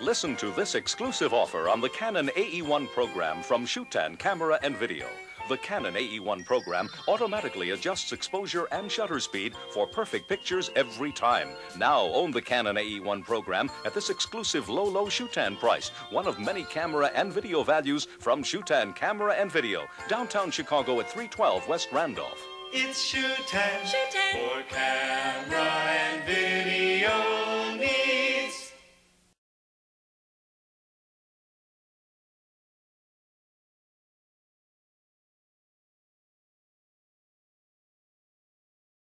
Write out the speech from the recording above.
Listen to this exclusive offer on the Canon AE-1 program from Shutan Camera and Video. The Canon AE-1 program automatically adjusts exposure and shutter speed for perfect pictures every time. Now own the Canon AE-1 program at this exclusive low Shutan price, one of many camera and video values from Shutan Camera and Video, downtown Chicago at 312 West Randolph. It's Shutan Shutan for camera and video.